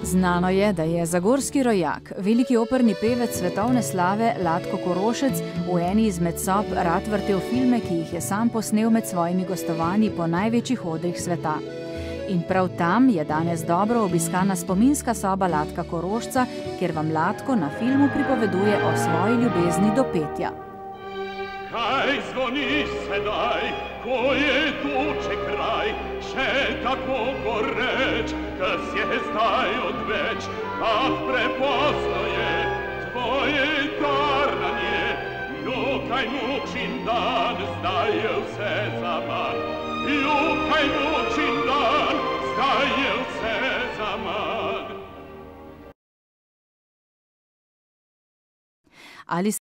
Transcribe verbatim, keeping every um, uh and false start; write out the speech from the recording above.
Znano je, da je zagorski rojak, veliki operni pevec svetovne slave Latko Korošec, v eni izmed sob rad vrtel filme, ki jih je sam posnel med svojimi gostovanji po največjih odrih sveta. In prav tam je danes dobro obiskana spominska soba Latka Korošca, kjer vam Latko na filmu pripoveduje o svoji ljubezni do petja. Kaj zvoni sedaj, ko je tuče kraj, še tako goreč, kas je zdaj odveč, ah, prepozno je tvoje tarnanje, ljukaj noč in dan, zdaj je vse zaman, ljukaj noč in dan, zdaj je vse zaman. Ali